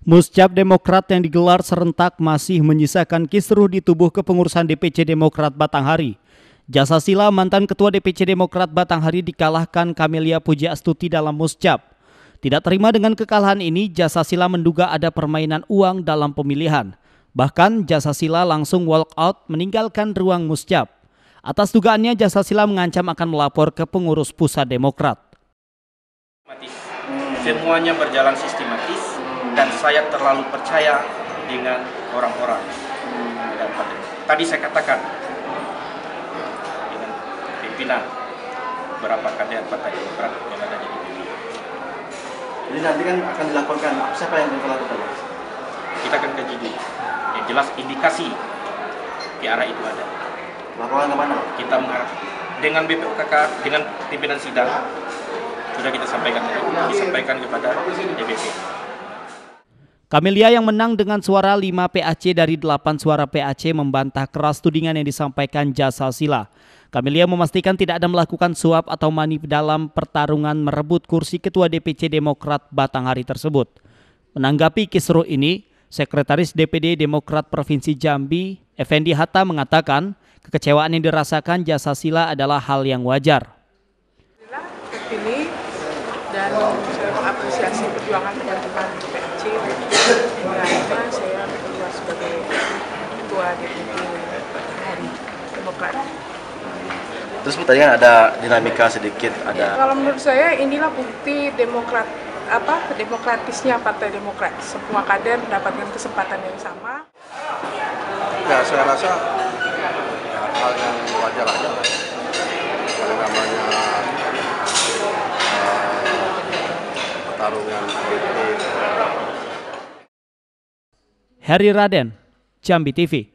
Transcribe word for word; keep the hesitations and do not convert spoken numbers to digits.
Muscap Demokrat yang digelar serentak masih menyisakan kisruh di tubuh kepengurusan D P C Demokrat Batanghari. Jasa Sila, mantan Ketua D P C Demokrat Batanghari, dikalahkan Camelia Pujiastuti dalam Muscap. Tidak terima dengan kekalahan ini, Jasa Sila menduga ada permainan uang dalam pemilihan. Bahkan Jasa Sila langsung walk out meninggalkan ruang Muscap. Atas dugaannya, Jasa Sila mengancam akan melapor ke pengurus pusat Demokrat. Semuanya berjalan sistematis dan saya terlalu percaya dengan orang-orang. Dan tadi saya katakan dengan pimpinan beberapa kader Partai Demokrat yang ada di D P P. Jadi nanti kan akan dilaporkan siapa yang akan lakukan? Kita akan kaji dulu. Yang jelas indikasi di arah itu ada. Laporan ke mana? Kita mengharap dengan B P O K K, dengan pimpinan sidang sudah kita sampaikan, disampaikan kepada D P P. Camelia yang menang dengan suara lima P A C dari delapan suara P A C membantah keras tudingan yang disampaikan Jasa Sila. Camelia memastikan tidak ada melakukan suap atau money dalam pertarungan merebut kursi Ketua D P C Demokrat Batanghari tersebut. Menanggapi kisruh ini, Sekretaris D P D Demokrat Provinsi Jambi, Effendi Hatta, mengatakan kekecewaan yang dirasakan Jasa Sila adalah hal yang wajar. Terpilih dan saya mengapresiasi perjuangan teman-teman P A C. Akhirnya saya keluar sebagai Ketua D P C Batanghari Demokrat. Terus tadi kan ada dinamika sedikit, ada. Ya, kalau menurut saya inilah bukti Demokrat apa demokratisnya Partai Demokrat. Semua kader mendapatkan kesempatan yang sama. Ya, saya rasa ya, hal yang wajar aja lah. Yang namanya uh, pertarungan politik. Heri Raden, Jambi T V.